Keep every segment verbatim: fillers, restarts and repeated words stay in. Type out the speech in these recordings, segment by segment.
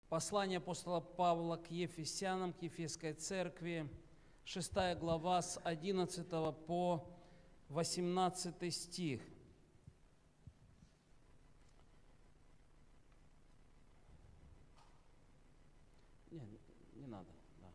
Послание апостола Павла к Ефесянам, к Ефесской церкви, шестая глава, с одиннадцатого по восемнадцатый стих. Не, не надо. Да.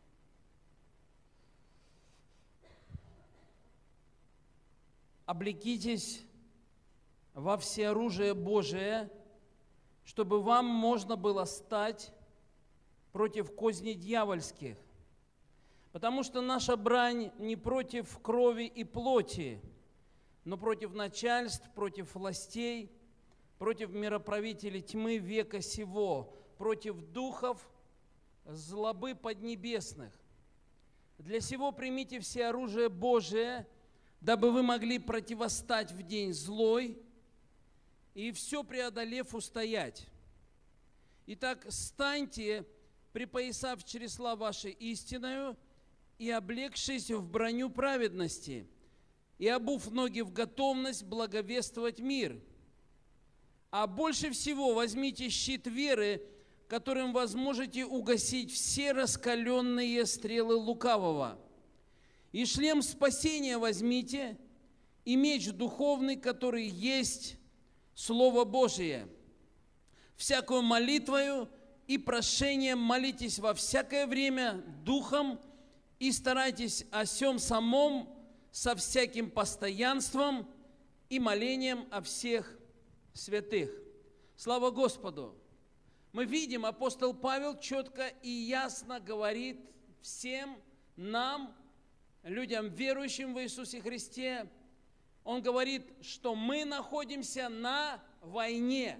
«Облекитесь во всеоружие Божие, чтобы вам можно было стать против козней дьявольских. Потому что наша брань не против крови и плоти, но против начальств, против властей, против мироправителей тьмы века сего, против духов злобы поднебесных. Для сего примите все оружие Божие, дабы вы могли противостать в день злой и все преодолев устоять. Итак, станьте, припоясав чресла ваши истиною, и облегшись в броню праведности, и обув ноги в готовность благовествовать мир. А больше всего возьмите щит веры, которым вы сможете угасить все раскаленные стрелы лукавого. И шлем спасения возьмите, и меч духовный, который есть Слово Божие. Всякую молитвою и прошением молитесь во всякое время духом, и старайтесь о сем самом со всяким постоянством и молением о всех святых». Слава Господу! Мы видим, апостол Павел четко и ясно говорит всем нам, людям, верующим в Иисусе Христе, он говорит, что мы находимся на войне.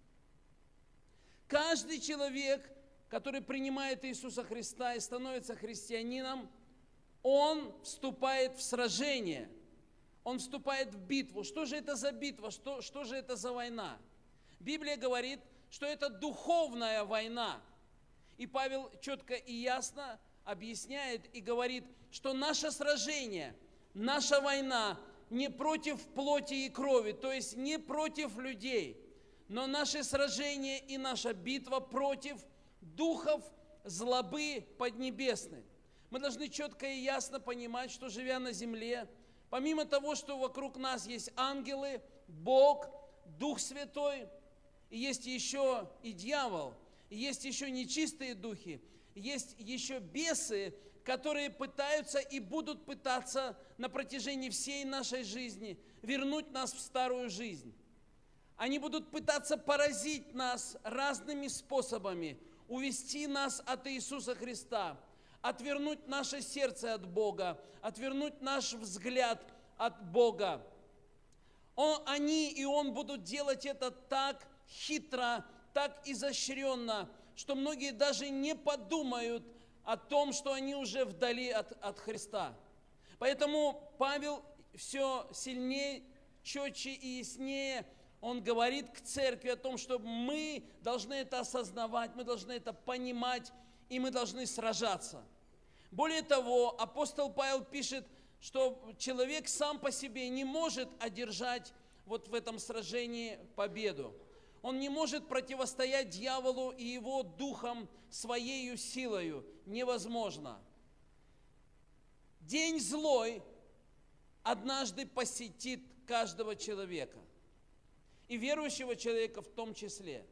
Каждый человек, который принимает Иисуса Христа и становится христианином, он вступает в сражение, он вступает в битву. Что же это за битва? Что, что же это за война? Библия говорит, что это духовная война. И Павел четко и ясно объясняет и говорит, что наше сражение, наша война не против плоти и крови, то есть не против людей, но наше сражение и наша битва против духов злобы поднебесной. Мы должны четко и ясно понимать, что, живя на земле, помимо того, что вокруг нас есть ангелы, Бог, Дух Святой, и есть еще и дьявол, и есть еще нечистые духи, есть еще бесы, которые пытаются и будут пытаться на протяжении всей нашей жизни вернуть нас в старую жизнь. Они будут пытаться поразить нас разными способами, увести нас от Иисуса Христа, отвернуть наше сердце от Бога, отвернуть наш взгляд от Бога. Он, они и Он будут делать это так хитро, так изощренно, что многие даже не подумают о том, что они уже вдали от, от Христа. Поэтому Павел все сильнее, четче и яснее он говорит к церкви о том, что мы должны это осознавать, мы должны это понимать, и мы должны сражаться. Более того, апостол Павел пишет, что человек сам по себе не может одержать вот в этом сражении победу. Он не может противостоять дьяволу и его духам своею силою. Невозможно. День злой однажды посетит каждого человека. И верующего человека в том числе.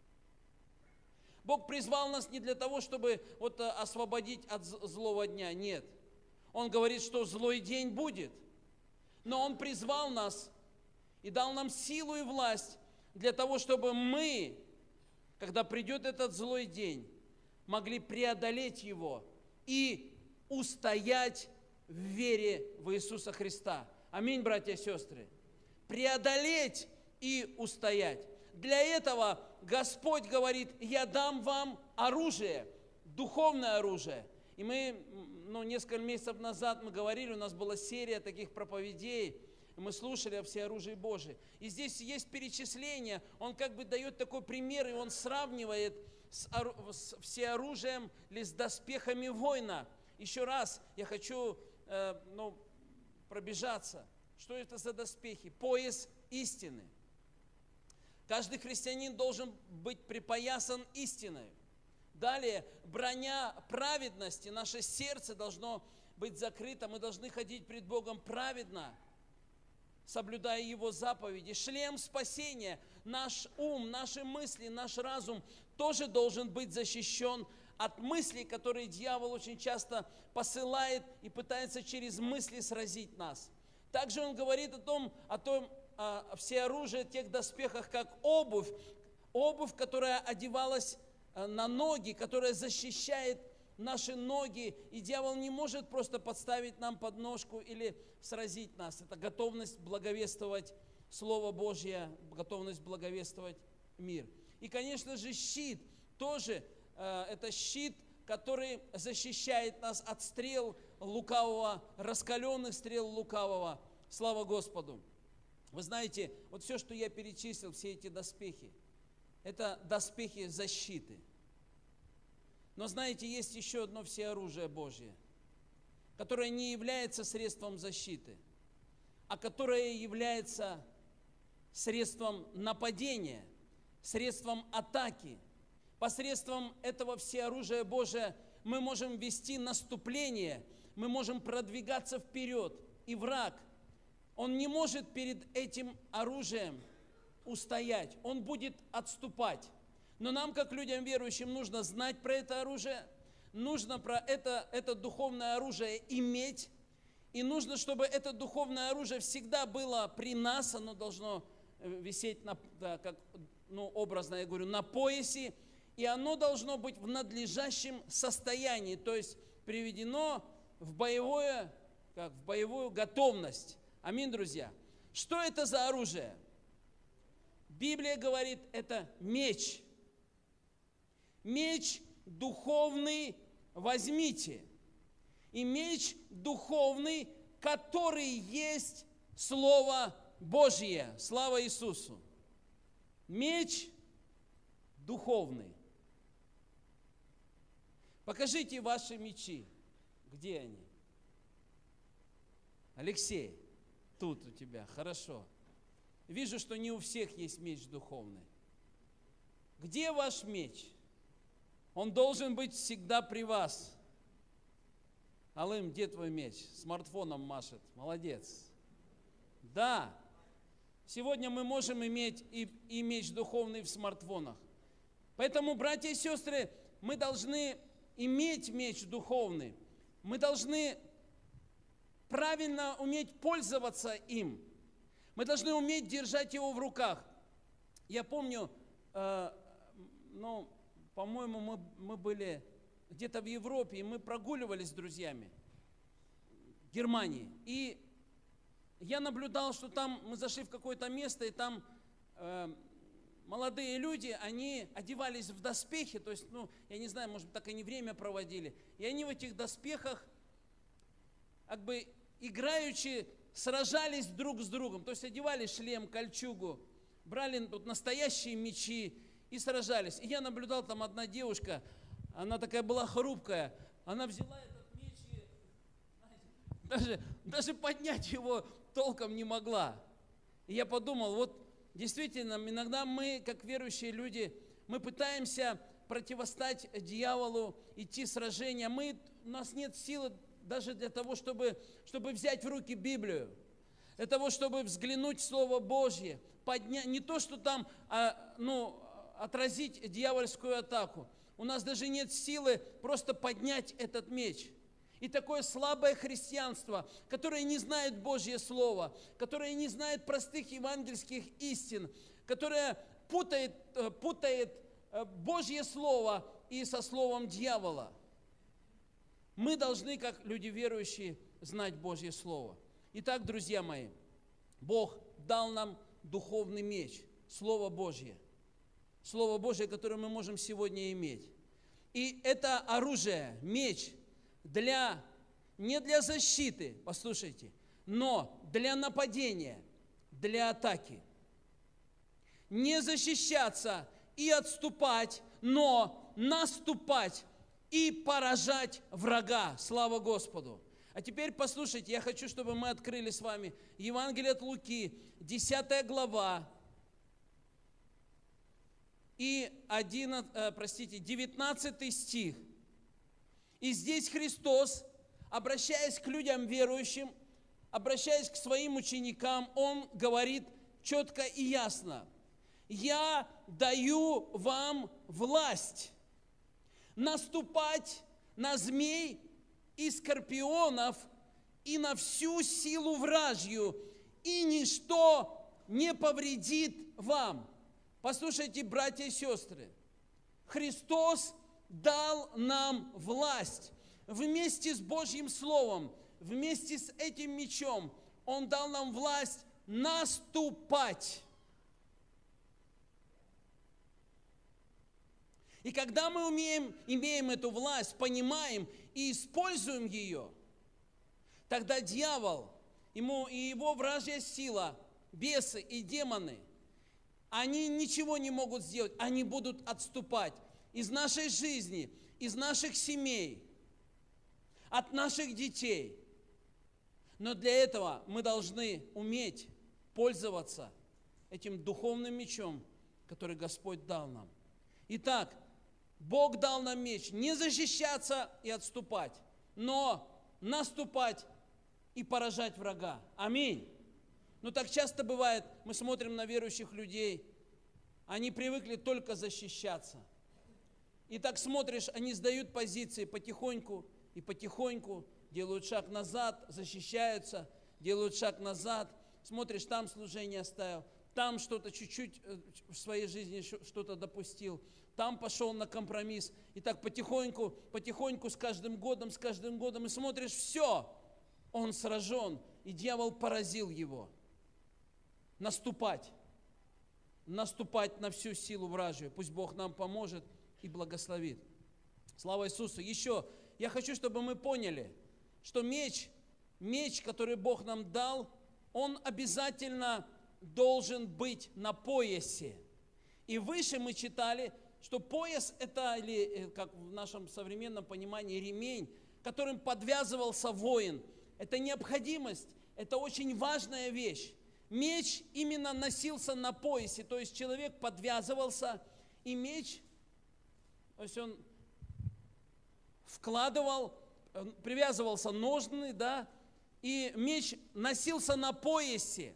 Бог призвал нас не для того, чтобы вот освободить от злого дня. Нет. Он говорит, что злой день будет. Но Он призвал нас и дал нам силу и власть для того, чтобы мы, когда придет этот злой день, могли преодолеть его и устоять в вере в Иисуса Христа. Аминь, братья и сестры. Преодолеть и устоять. Для этого Господь говорит, я дам вам оружие, духовное оружие. И мы, ну, несколько месяцев назад мы говорили, у нас была серия таких проповедей, мы слушали о всеоружии Божьем. И здесь есть перечисление, он как бы дает такой пример, и он сравнивает с, ору, с всеоружием или с доспехами воина. Еще раз я хочу э, ну, пробежаться. Что это за доспехи? Пояс истины. Каждый христианин должен быть припоясан истиной. Далее, броня праведности. Наше сердце должно быть закрыто. Мы должны ходить пред Богом праведно, соблюдая Его заповеди. Шлем спасения. Наш ум, наши мысли, наш разум тоже должен быть защищен от мыслей, которые дьявол очень часто посылает и пытается через мысли сразить нас. Также он говорит о том, о том, о всеоружии, тех доспехах, как обувь. Обувь, которая одевалась на ноги, которая защищает наши ноги, и дьявол не может просто подставить нам подножку или сразить нас. Это готовность благовествовать Слово Божье, готовность благовествовать мир. И, конечно же, щит тоже, э, это щит, который защищает нас от стрел лукавого, раскаленных стрел лукавого. Слава Господу! Вы знаете, вот все, что я перечислил, все эти доспехи, это доспехи защиты. Но знаете, есть еще одно всеоружие Божье, которое не является средством защиты, а которое является средством нападения, средством атаки. Посредством этого всеоружия Божия мы можем вести наступление, мы можем продвигаться вперед. И враг, он не может перед этим оружием устоять, он будет отступать. Но нам, как людям верующим, нужно знать про это оружие, нужно про это, это духовное оружие иметь, и нужно, чтобы это духовное оружие всегда было при нас, оно должно висеть, на, да, как, ну, образно я говорю, на поясе, и оно должно быть в надлежащем состоянии, то есть приведено в боевое, как в боевую готовность. Аминь, друзья. Что это за оружие? Библия говорит, это меч. Меч духовный возьмите. И меч духовный, который есть Слово Божье. Слава Иисусу. Меч духовный. Покажите ваши мечи. Где они? Алексей, тут у тебя, хорошо. Вижу, что не у всех есть меч духовный. Где ваш меч? Он должен быть всегда при вас. Алым, где твой меч? Смартфоном машет. Молодец. Да, сегодня мы можем иметь и, и меч духовный в смартфонах. Поэтому, братья и сестры, мы должны иметь меч духовный. Мы должны правильно уметь пользоваться им. Мы должны уметь держать его в руках. Я помню, э, ну, по-моему, мы, мы были где-то в Европе, и мы прогуливались с друзьями в Германии. И я наблюдал, что там мы зашли в какое-то место, и там э, молодые люди, они одевались в доспехи, то есть, ну, я не знаю, может быть, так они время проводили. И они в этих доспехах, как бы играючи, сражались друг с другом. То есть одевали шлем, кольчугу, брали тут настоящие мечи и сражались. И я наблюдал, там одна девушка, она такая была хрупкая, она взяла этот меч и, знаете, даже, даже поднять его толком не могла. И я подумал, вот действительно, иногда мы, как верующие люди, мы пытаемся противостать дьяволу, идти в сражения. Мы, у нас нет силы даже для того, чтобы, чтобы взять в руки Библию, для того, чтобы взглянуть в Слово Божье, поднять, не то, что там, а, ну, отразить дьявольскую атаку. У нас даже нет силы просто поднять этот меч. И такое слабое христианство, которое не знает Божье Слово, которое не знает простых евангельских истин, которое путает, путает Божье Слово и со словом дьявола. Мы должны, как люди верующие, знать Божье Слово. Итак, друзья мои, Бог дал нам духовный меч, Слово Божье. Слово Божье, которое мы можем сегодня иметь. И это оружие, меч, для, не для защиты, послушайте, но для нападения, для атаки. Не защищаться и отступать, но наступать и поражать врага. Слава Господу! А теперь послушайте, я хочу, чтобы мы открыли с вами Евангелие от Луки, десятая глава. и одиннадцатый, простите, девятнадцатый стих. И здесь Христос, обращаясь к людям верующим, обращаясь к своим ученикам, Он говорит четко и ясно: «Я даю вам власть наступать на змей и скорпионов и на всю силу вражью, и ничто не повредит вам». Послушайте, братья и сестры, Христос дал нам власть вместе с Божьим Словом, вместе с этим мечом. Он дал нам власть наступать. И когда мы умеем, имеем эту власть, понимаем и используем ее, тогда дьявол, ему и его вражья сила, бесы и демоны, они ничего не могут сделать, они будут отступать из нашей жизни, из наших семей, от наших детей. Но для этого мы должны уметь пользоваться этим духовным мечом, который Господь дал нам. Итак, Бог дал нам меч не защищаться и отступать, но наступать и поражать врага. Аминь. Но так часто бывает, мы смотрим на верующих людей, они привыкли только защищаться. И так смотришь, они сдают позиции потихоньку и потихоньку, делают шаг назад, защищаются, делают шаг назад. Смотришь, там служение оставил, там что-то чуть-чуть в своей жизни что-то допустил, там пошел на компромисс. И так потихоньку, потихоньку с каждым годом, с каждым годом, и смотришь, все, он сражен, и дьявол поразил его. Наступать, наступать на всю силу вражью. Пусть Бог нам поможет и благословит. Слава Иисусу. Еще я хочу, чтобы мы поняли, что меч, меч, который Бог нам дал, он обязательно должен быть на поясе. И выше мы читали, что пояс это, или как в нашем современном понимании, ремень, которым подвязывался воин. Это необходимость, это очень важная вещь. Меч именно носился на поясе, то есть человек подвязывался, и меч, то есть он вкладывал, привязывался ножны, да, и меч носился на поясе.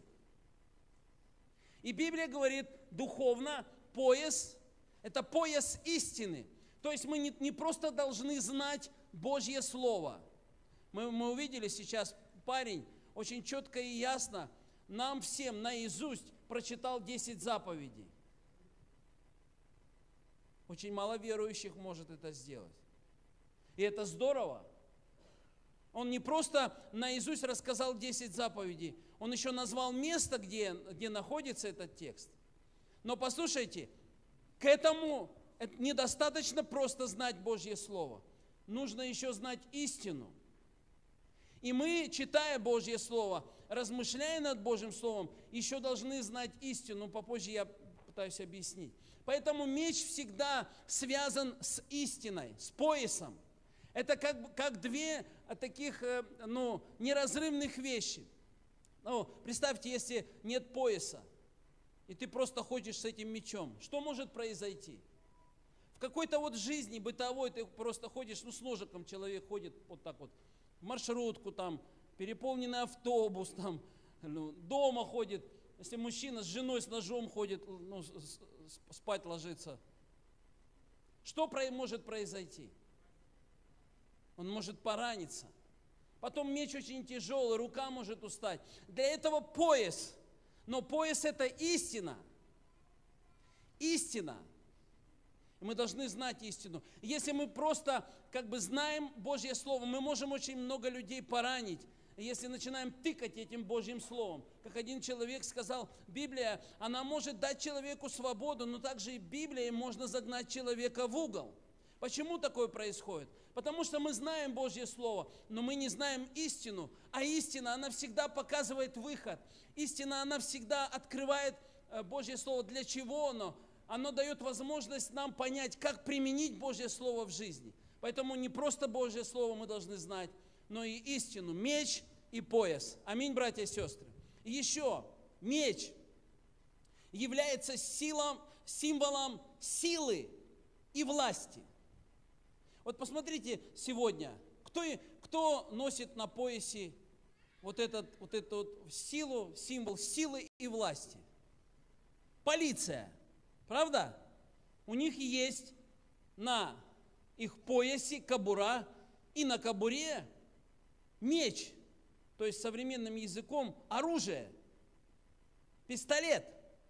И Библия говорит, духовно, пояс – это пояс истины. То есть мы не, не просто должны знать Божье Слово. Мы, мы увидели сейчас, парень очень четко и ясно нам всем наизусть прочитал десять заповедей. Очень мало верующих может это сделать. И это здорово. Он не просто наизусть рассказал десять заповедей, он еще назвал место, где, где находится этот текст. Но послушайте, к этому недостаточно просто знать Божье Слово. Нужно еще знать истину. И мы, читая Божье Слово, размышляя над Божьим Словом, еще должны знать истину. Попозже я пытаюсь объяснить. Поэтому меч всегда связан с истиной, с поясом. Это как, как две таких ну, неразрывных вещи. Ну, представьте, если нет пояса, и ты просто ходишь с этим мечом, что может произойти? В какой-то вот жизни бытовой ты просто ходишь, ну, с ножиком человек ходит вот так вот, в маршрутку там, переполненный автобус там, ну, дома ходит, если мужчина с женой с ножом ходит, ну, спать ложится. Что может произойти? Он может пораниться. Потом меч очень тяжелый, рука может устать. Для этого пояс. Но пояс – это истина. Истина. И мы должны знать истину. Если мы просто как бы знаем Божье Слово, мы можем очень много людей поранить, если начинаем тыкать этим Божьим Словом. Как один человек сказал, Библия, она может дать человеку свободу, но также и Библией можно загнать человека в угол. Почему такое происходит? Потому что мы знаем Божье Слово, но мы не знаем истину. А истина, она всегда показывает выход. Истина, она всегда открывает Божье Слово. Для чего оно? Оно дает возможность нам понять, как применить Божье Слово в жизни. Поэтому не просто Божье Слово мы должны знать, но и истину. Меч и пояс. Аминь, братья и сестры. И еще, меч является силом, символом силы и власти. Вот посмотрите сегодня, кто, кто носит на поясе вот, этот, вот эту вот силу, символ силы и власти? Полиция, правда? У них есть на их поясе кобура, и на кобуре меч, то есть современным языком оружие, пистолет.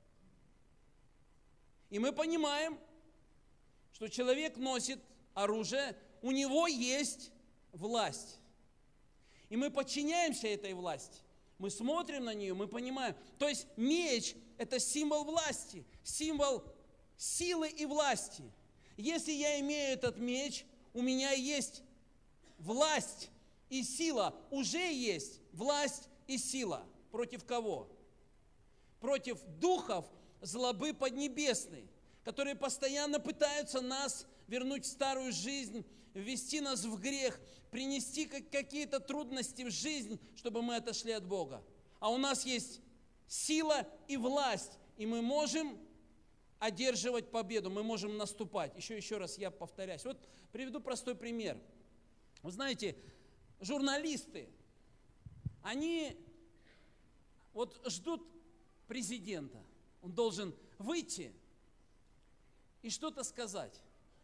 И мы понимаем, что человек носит оружие, у него есть власть. И мы подчиняемся этой власти. Мы смотрим на нее, мы понимаем. То есть меч – это символ власти, символ силы и власти. Если я имею этот меч, у меня есть власть и сила. Уже есть власть и сила. Против кого? Против духов злобы поднебесной, которые постоянно пытаются нас вернуть в старую жизнь, ввести нас в грех, принести какие-то трудности в жизнь, чтобы мы отошли от Бога. А у нас есть сила и власть, и мы можем одерживать победу, мы можем наступать. Еще, еще раз я повторяюсь. Вот приведу простой пример. Вы знаете, журналисты, они вот ждут президента. Он должен выйти и что-то сказать.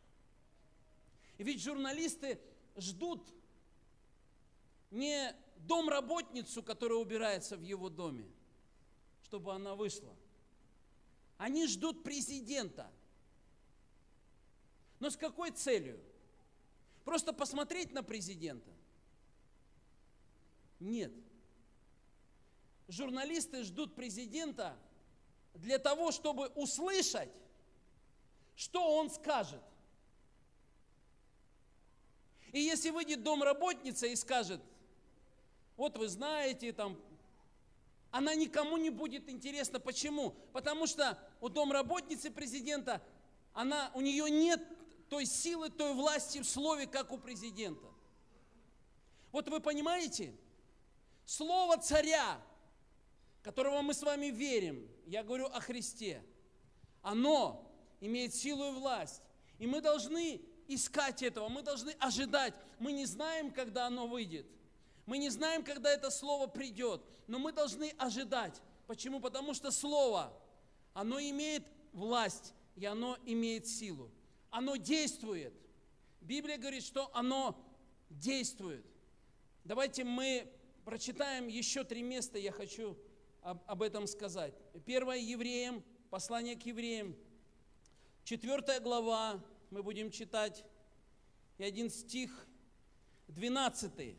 И ведь журналисты ждут не домработницу, которая убирается в его доме, чтобы она вышла. Они ждут президента. Но с какой целью? Просто посмотреть на президента? Нет. Журналисты ждут президента для того, чтобы услышать, что он скажет. И если выйдет домработница и скажет, вот вы знаете, там, она никому не будет интересна. Почему? Потому что у домработницы президента, она, у нее нет той силы, той власти в слове, как у президента. Вот вы понимаете, слово царя, которого мы с вами верим, я говорю о Христе, оно имеет силу и власть. И мы должны искать этого, мы должны ожидать. Мы не знаем, когда оно выйдет. Мы не знаем, когда это слово придет, но мы должны ожидать. Почему? Потому что слово, оно имеет власть, и оно имеет силу. Оно действует. Библия говорит, что оно действует. Давайте мы прочитаем еще три места, я хочу об, об этом сказать. Первое Евреям, послание к Евреям, четвертая глава, мы будем читать, и один стих, двенадцатый.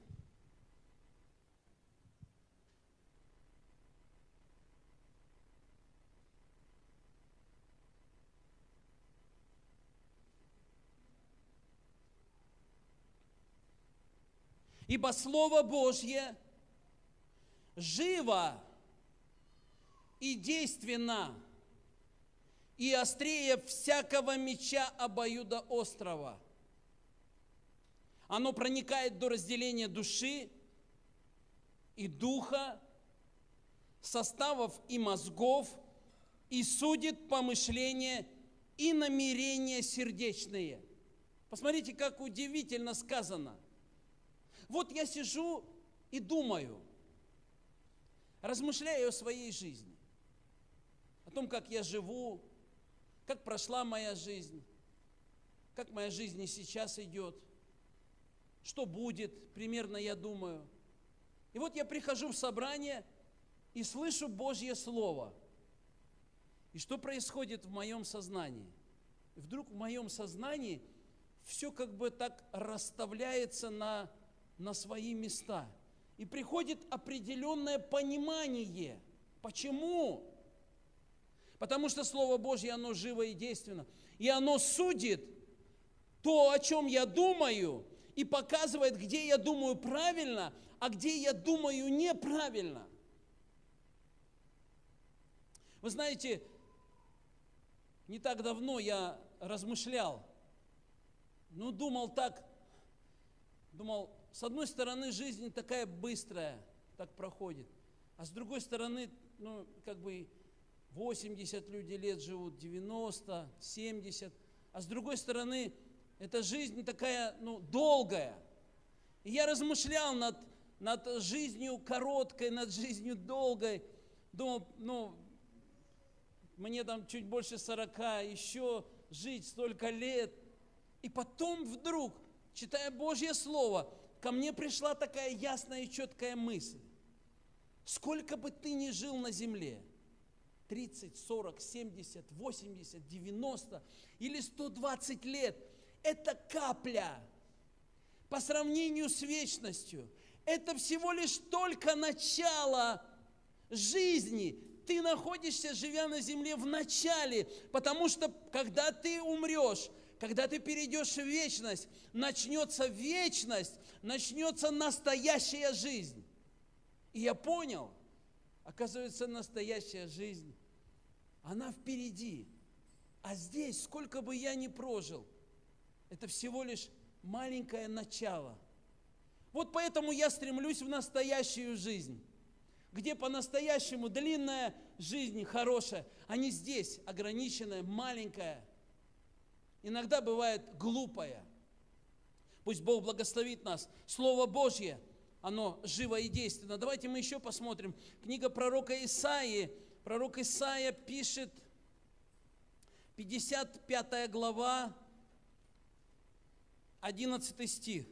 Ибо Слово Божье живо и действенно, и острее всякого меча обоюдоострого. Оно проникает до разделения души и духа, составов и мозгов, и судит помышления и намерения сердечные. Посмотрите, как удивительно сказано. Вот я сижу и думаю, размышляю о своей жизни, о том, как я живу, как прошла моя жизнь, как моя жизнь и сейчас идет, что будет, примерно я думаю. И вот я прихожу в собрание и слышу Божье Слово. И что происходит в моем сознании? И вдруг в моем сознании все как бы так расставляется на... на свои места. И приходит определенное понимание. Почему? Потому что Слово Божье, оно живо и действенно. И оно судит то, о чем я думаю, и показывает, где я думаю правильно, а где я думаю неправильно. Вы знаете, не так давно я размышлял, ну, думал так, думал, с одной стороны, жизнь такая быстрая, так проходит, а с другой стороны, ну, как бы восемьдесят людей лет живут, девяносто, семьдесят. А с другой стороны, эта жизнь такая, ну, долгая. И я размышлял над, над жизнью короткой, над жизнью долгой. Думал, ну, мне там чуть больше сорока, еще жить столько лет. И потом вдруг, читая Божье Слово, ко мне пришла такая ясная и четкая мысль. Сколько бы ты ни жил на земле, тридцать, сорок, семьдесят, восемьдесят, девяносто или сто двадцать лет, это капля по сравнению с вечностью. Это всего лишь только начало жизни. Ты находишься, живя на земле, в начале, потому что когда ты умрешь, когда ты перейдешь в вечность, начнется вечность, начнется настоящая жизнь. И я понял, оказывается, настоящая жизнь, она впереди. А здесь, сколько бы я ни прожил, это всего лишь маленькое начало. Вот поэтому я стремлюсь в настоящую жизнь, где по-настоящему длинная жизнь, хорошая, а не здесь, ограниченная, маленькая, иногда бывает глупая. Пусть Бог благословит нас. Слово Божье, оно живо и действенно. Давайте мы еще посмотрим. Книга пророка Исаии. Пророк Исаия пишет, пятьдесят пятая глава, одиннадцатый стих.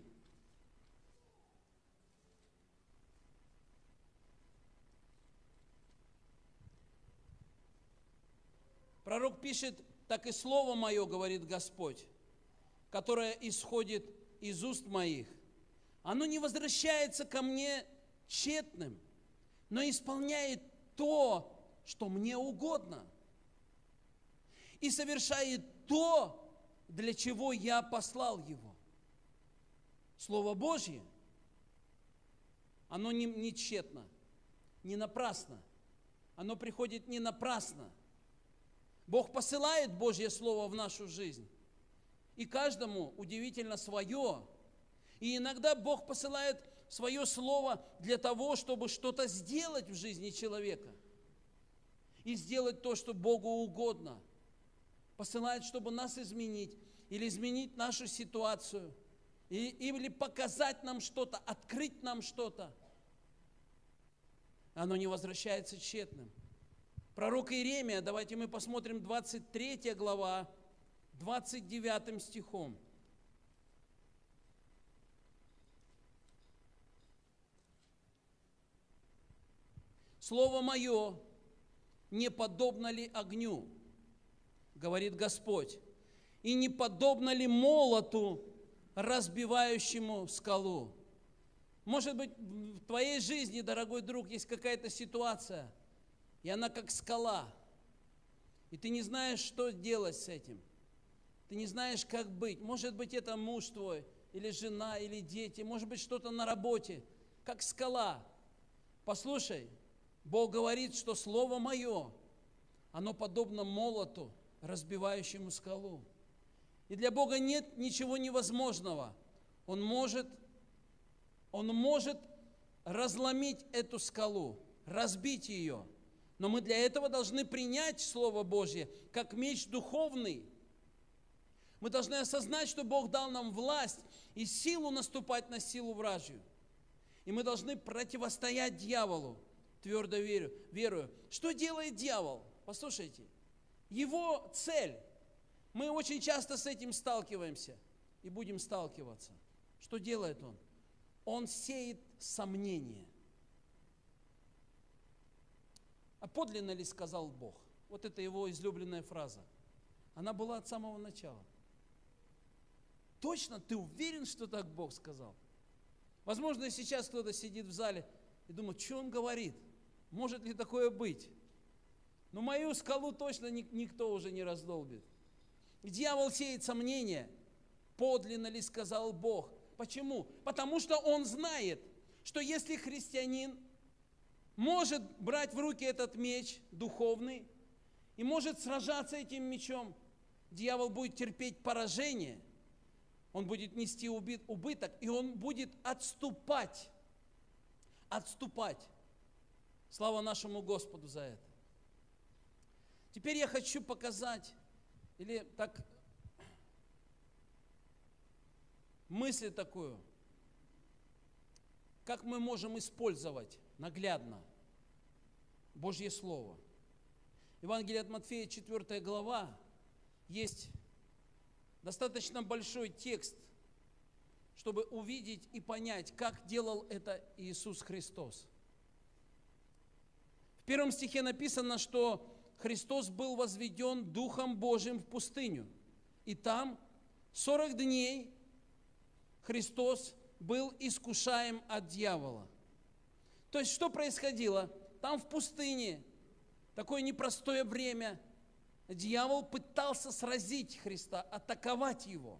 Пророк пишет: «Так и слово мое, говорит Господь, которое исходит из уст моих, оно не возвращается ко мне тщетным, но исполняет то, что мне угодно, и совершает то, для чего я послал его». Слово Божье, оно не, не тщетно, не напрасно. Оно приходит не напрасно. Бог посылает Божье Слово в нашу жизнь. И каждому удивительно свое. И иногда Бог посылает свое Слово для того, чтобы что-то сделать в жизни человека. И сделать то, что Богу угодно. Посылает, чтобы нас изменить. Или изменить нашу ситуацию. Или показать нам что-то, открыть нам что-то. Оно не возвращается тщетным. Пророк Иеремия, давайте мы посмотрим, двадцать третья глава, двадцать девятым стихом. «Слово мое не подобно ли огню, говорит Господь, и не подобно ли молоту, разбивающему скалу?» Может быть, в твоей жизни, дорогой друг, есть какая-то ситуация, и она как скала, и ты не знаешь, что делать с этим. Ты не знаешь, как быть. Может быть, это муж твой, или жена, или дети, может быть, что-то на работе, как скала. Послушай, Бог говорит, что Слово Мое, оно подобно молоту, разбивающему скалу. И для Бога нет ничего невозможного. Он может, Он может разломить эту скалу, разбить ее. Но мы для этого должны принять Слово Божье как меч духовный. Мы должны осознать, что Бог дал нам власть и силу наступать на силу вражью. И мы должны противостоять дьяволу, твердо верю, верую. Что делает дьявол? Послушайте, его цель, мы очень часто с этим сталкиваемся и будем сталкиваться. Что делает он? Он сеет сомнения. А подлинно ли сказал Бог? Вот это его излюбленная фраза. Она была от самого начала. Точно ты уверен, что так Бог сказал? Возможно, сейчас кто-то сидит в зале и думает, что он говорит? Может ли такое быть? Но мою скалу точно никто уже не раздолбит. Дьявол сеет сомнения. Подлинно ли сказал Бог? Почему? Потому что он знает, что если христианин может брать в руки этот меч духовный и может сражаться этим мечом, дьявол будет терпеть поражение, он будет нести убыток, и он будет отступать. Отступать. Слава нашему Господу за это. Теперь я хочу показать, или так, мысль такую, как мы можем использовать наглядно Божье Слово. Евангелие от Матфея, четвёртая глава, есть достаточно большой текст, чтобы увидеть и понять, как делал это Иисус Христос. В первом стихе написано, что Христос был возведен Духом Божиим в пустыню. И там сорок дней Христос был искушаем от дьявола. То есть, что происходило? Там в пустыне, такое непростое время, дьявол пытался сразить Христа, атаковать Его.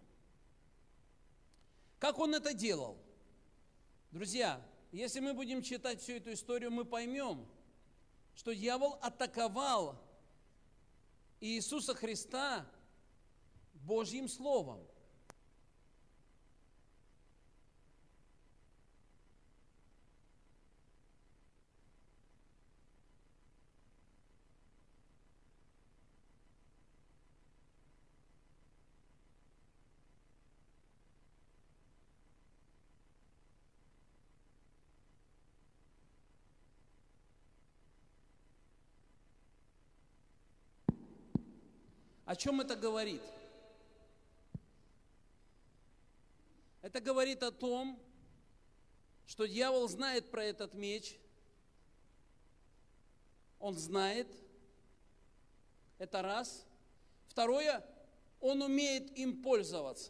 Как он это делал? Друзья, если мы будем читать всю эту историю, мы поймем, что дьявол атаковал Иисуса Христа Божьим Словом. О чем это говорит? Это говорит о том, что дьявол знает про этот меч. Он знает. Это раз. Второе, он умеет им пользоваться.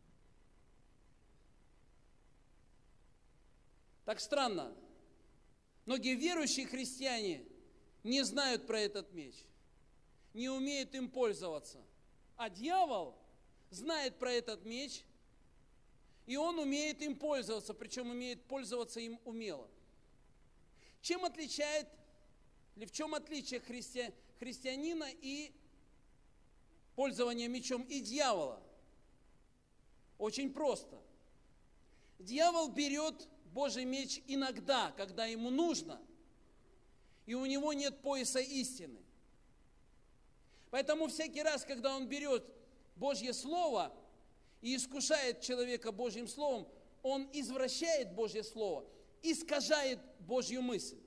Так странно. Многие верующие христиане не знают про этот меч, не умеют им пользоваться. А дьявол знает про этот меч, и он умеет им пользоваться, причем умеет пользоваться им умело. Чем отличает, или в чем отличие христи, христианина и пользования мечом и дьявола? Очень просто. Дьявол берет Божий меч иногда, когда ему нужно, и у него нет пояса истины. Поэтому всякий раз, когда он берет Божье Слово и искушает человека Божьим Словом, он извращает Божье Слово, искажает Божью мысль.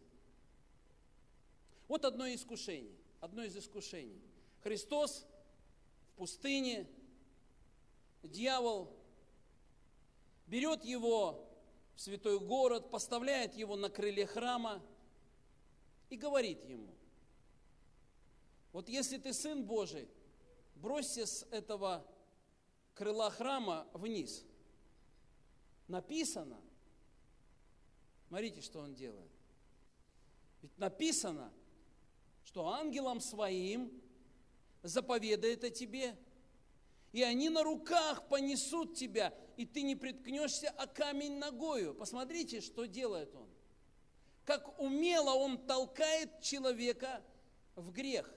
Вот одно искушение, одно из искушений. Христос в пустыне, дьявол берет его в святой город, поставляет его на крыле храма и говорит ему: вот если ты Сын Божий, бросься с этого крыла храма вниз. Написано, смотрите, что он делает. Ведь написано, что ангелам своим заповедает о тебе, и они на руках понесут тебя, и ты не приткнешься о камень ногою. Посмотрите, что делает он. Как умело он толкает человека в грех.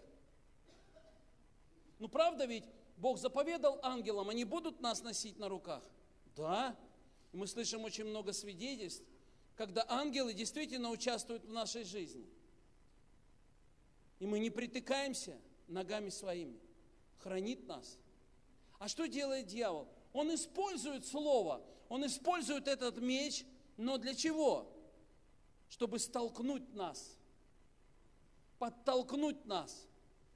Ну, правда ведь, Бог заповедал ангелам, они будут нас носить на руках? Да. И мы слышим очень много свидетельств, когда ангелы действительно участвуют в нашей жизни. И мы не притыкаемся ногами своими. Хранит нас. А что делает дьявол? Он использует слово, он использует этот меч, но для чего? Чтобы столкнуть нас, подтолкнуть нас.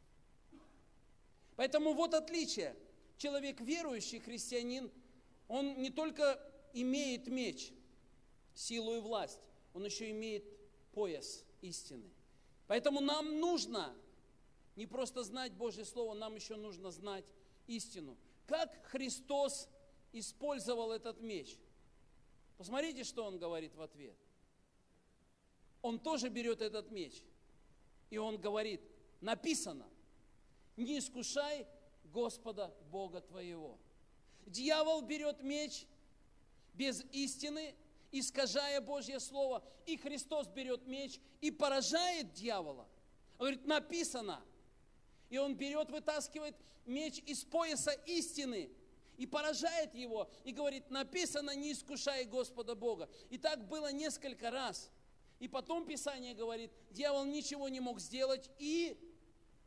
Поэтому вот отличие. Человек верующий, христианин, он не только имеет меч, силу и власть, он еще имеет пояс истины. Поэтому нам нужно не просто знать Божье Слово, нам еще нужно знать истину. Как Христос использовал этот меч? Посмотрите, что Он говорит в ответ. Он тоже берет этот меч, и Он говорит: написано, не искушай Господа Бога твоего. Дьявол берет меч без истины, искажая Божье Слово, и Христос берет меч и поражает дьявола. Он говорит: написано. И он берет, вытаскивает меч из пояса истины и поражает его, и говорит: написано, не искушай Господа Бога. И так было несколько раз. И потом Писание говорит, дьявол ничего не мог сделать, и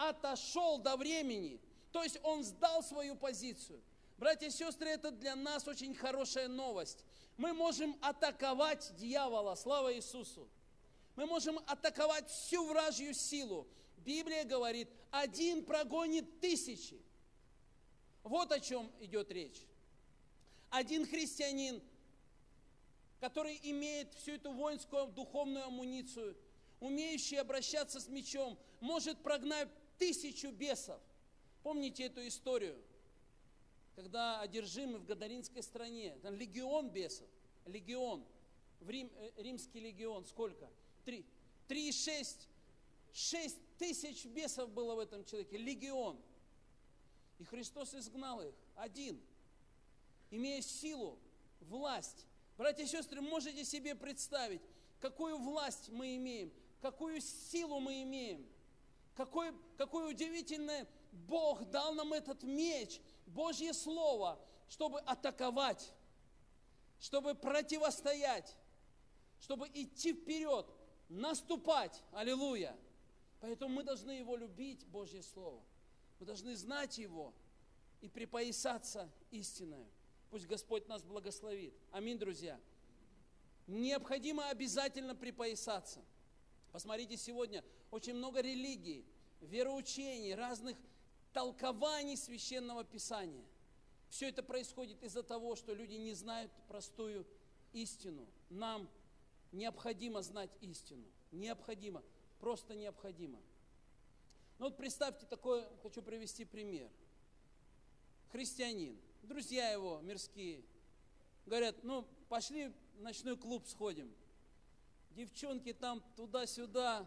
отошел до времени. То есть он сдал свою позицию. Братья и сестры, это для нас очень хорошая новость. Мы можем атаковать дьявола, слава Иисусу. Мы можем атаковать всю вражью силу. Библия говорит, один прогонит тысячи. Вот о чем идет речь. Один христианин, который имеет всю эту воинскую духовную амуницию, умеющий обращаться с мечом, может прогнать тысячу бесов. Помните эту историю, когда одержимый в Гадаринской стране, там легион бесов, легион, в Рим, римский легион, сколько? Три, три, шесть, шесть тысяч бесов было в этом человеке, легион. И Христос изгнал их, один, имея силу, власть. Братья и сестры, можете себе представить, какую власть мы имеем, какую силу мы имеем, какой, какой удивительный Бог дал нам этот меч, Божье Слово, чтобы атаковать, чтобы противостоять, чтобы идти вперед, наступать. Аллилуйя! Поэтому мы должны его любить, Божье Слово. Мы должны знать его и припоясаться истиною. Пусть Господь нас благословит. Аминь, друзья. Необходимо обязательно припоясаться. Посмотрите, сегодня очень много религий, вероучений, разных толкований Священного Писания. Все это происходит из-за того, что люди не знают простую истину. Нам необходимо знать истину. Необходимо. Просто необходимо. Ну вот представьте такой, хочу привести пример. Христианин, друзья его мирские, говорят, ну пошли в ночной клуб сходим. Девчонки там туда-сюда.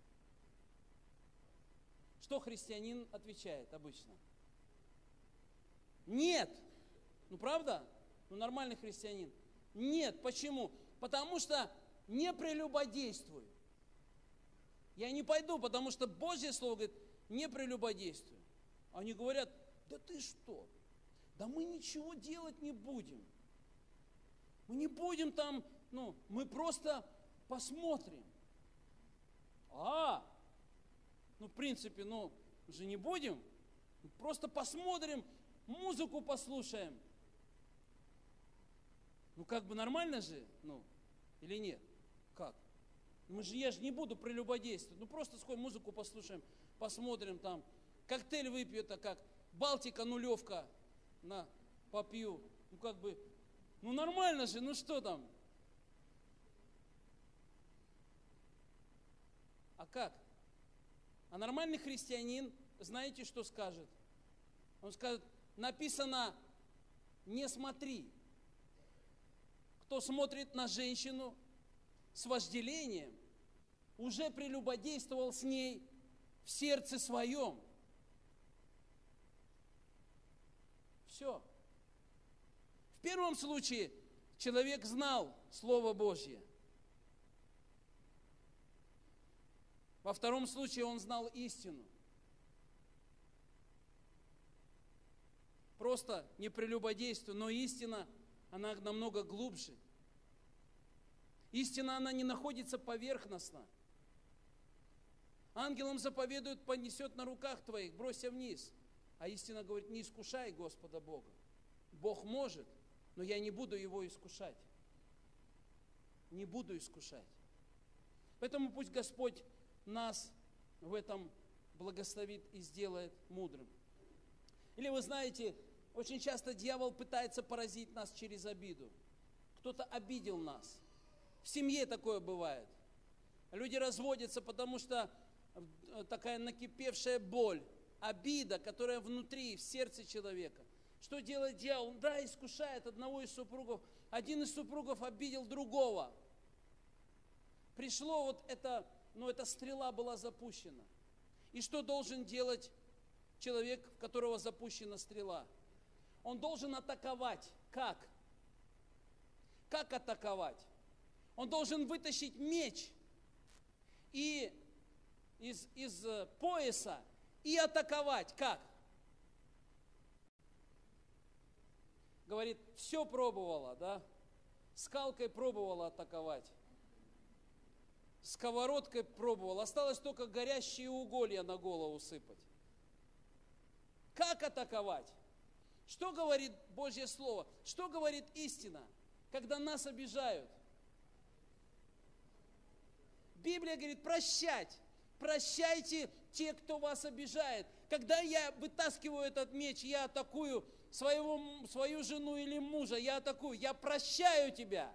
Что христианин отвечает обычно? Нет. Ну правда? Ну нормальный христианин. Нет. Почему? Потому что не прелюбодействуй. Я не пойду, потому что Божье Слово говорит, не прелюбодействуй. Они говорят, да ты что? Да мы ничего делать не будем. Мы не будем там, ну, мы просто посмотрим. А, ну, в принципе, ну, же не будем. Просто посмотрим, музыку послушаем. Ну, как бы нормально же, ну, или нет? Как? Мы же, я же не буду прелюбодействовать. Ну, просто сходим, музыку послушаем, посмотрим там. Коктейль выпью, это как Балтика нулевка на попью. Ну, как бы, ну, нормально же, ну, что там? А как? А нормальный христианин, знаете, что скажет? Он скажет, написано, не смотри. Кто смотрит на женщину с вожделением, уже прелюбодействовал с ней в сердце своем. Все. В первом случае человек знал Слово Божье. Во втором случае он знал истину. Просто не прелюбодействуй, но истина, она намного глубже. Истина, она не находится поверхностно. Ангелам заповедуют, понесет на руках твоих, бросься вниз. А истина говорит, не искушай Господа Бога. Бог может, но я не буду его искушать. Не буду искушать. Поэтому пусть Господь нас в этом благословит и сделает мудрым. Или вы знаете, очень часто дьявол пытается поразить нас через обиду. Кто-то обидел нас. В семье такое бывает. Люди разводятся, потому что такая накипевшая боль, обида, которая внутри, в сердце человека. Что делает дьявол? Да, искушает одного из супругов. Один из супругов обидел другого. Пришло вот это, ну эта стрела была запущена. И что должен делать человек, в которого запущена стрела? Он должен атаковать. Как? Как атаковать? Он должен вытащить меч и из, из пояса и атаковать. Как? Говорит, все пробовала, да? Скалкой пробовала атаковать. Сковородкой пробовала. Осталось только горящие уголья на голову сыпать. Как атаковать? Что говорит Божье Слово? Что говорит истина, когда нас обижают? Библия говорит прощать. Прощайте те, кто вас обижает. Когда я вытаскиваю этот меч, я атакую своего, свою жену или мужа, я атакую, я прощаю тебя.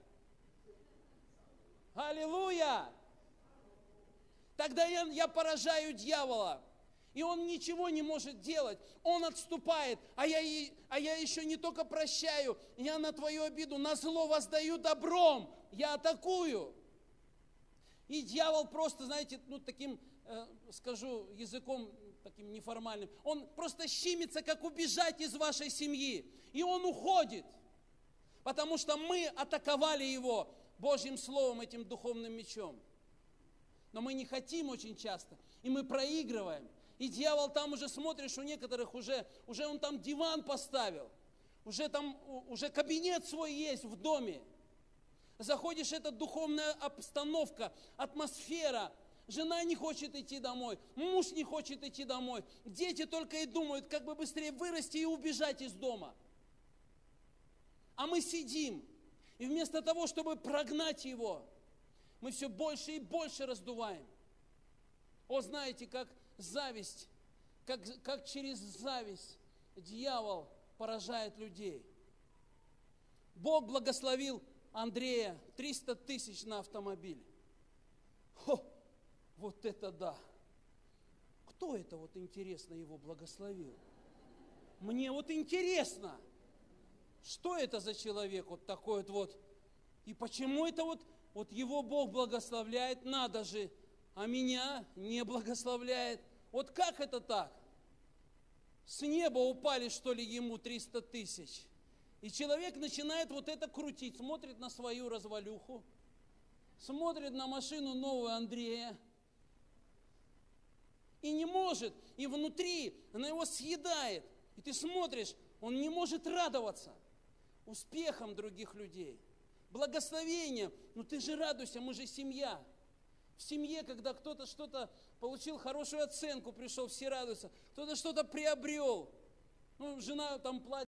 Аллилуйя! Тогда я, я поражаю дьявола, и он ничего не может делать, он отступает, а я, а я еще не только прощаю, я на твою обиду, на зло воздаю добром, я атакую. И дьявол просто, знаете, ну таким, э, скажу языком таким неформальным, он просто щимится, как убежать из вашей семьи, и он уходит, потому что мы атаковали его Божьим Словом, этим духовным мечом. Но мы не хотим очень часто, и мы проигрываем. И дьявол там уже, смотришь, у некоторых уже, уже он там диван поставил, уже там, уже кабинет свой есть в доме. Заходишь, это духовная обстановка, атмосфера. Жена не хочет идти домой, муж не хочет идти домой. Дети только и думают, как бы быстрее вырасти и убежать из дома. А мы сидим, и вместо того, чтобы прогнать его, мы все больше и больше раздуваем. О, знаете, как зависть, как, как через зависть дьявол поражает людей. Бог благословил Андрея триста тысяч на автомобиль. Хо, вот это да! Кто это вот интересно его благословил? Мне вот интересно, что это за человек вот такой вот, и почему это вот, вот его Бог благословляет, надо же, а меня не благословляет. Вот как это так? С неба упали, что ли, ему триста тысяч? И человек начинает вот это крутить, смотрит на свою развалюху, смотрит на машину новую Андрея, и не может, и внутри она его съедает. И ты смотришь, он не может радоваться успехам других людей, благословением. Ну ты же радуйся, мы же семья. В семье, когда кто-то что-то получил, хорошую оценку, пришел, все радуются. Кто-то что-то приобрел. Ну, жена там платит.